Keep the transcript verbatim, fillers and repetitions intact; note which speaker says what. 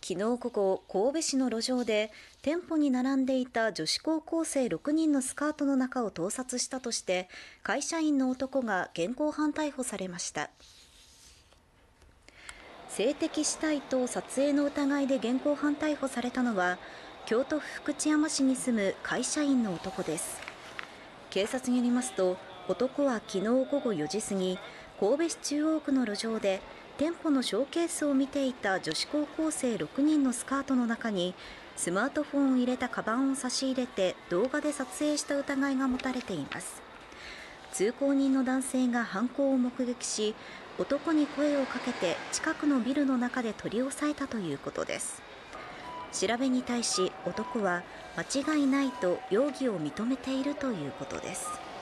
Speaker 1: 昨日午後、神戸市の路上で店舗に並んでいた女子高校生ろくにんのスカートの中を盗撮したとして会社員の男が現行犯逮捕されました。性的姿態等撮影の疑いで現行犯逮捕されたのは京都府福知山市に住む会社員の男です。警察によりますと、男は昨日午後よじ過ぎ、神戸市中央区の路上で店舗のショーケースを見ていた女子高校生ろくにんのスカートの中にスマートフォンを入れたカバンを差し入れて動画で撮影した疑いが持たれています。通行人の男性が犯行を目撃し、男に声をかけて近くのビルの中で取り押さえたということです。調べに対し男は間違いないと容疑を認めているということです。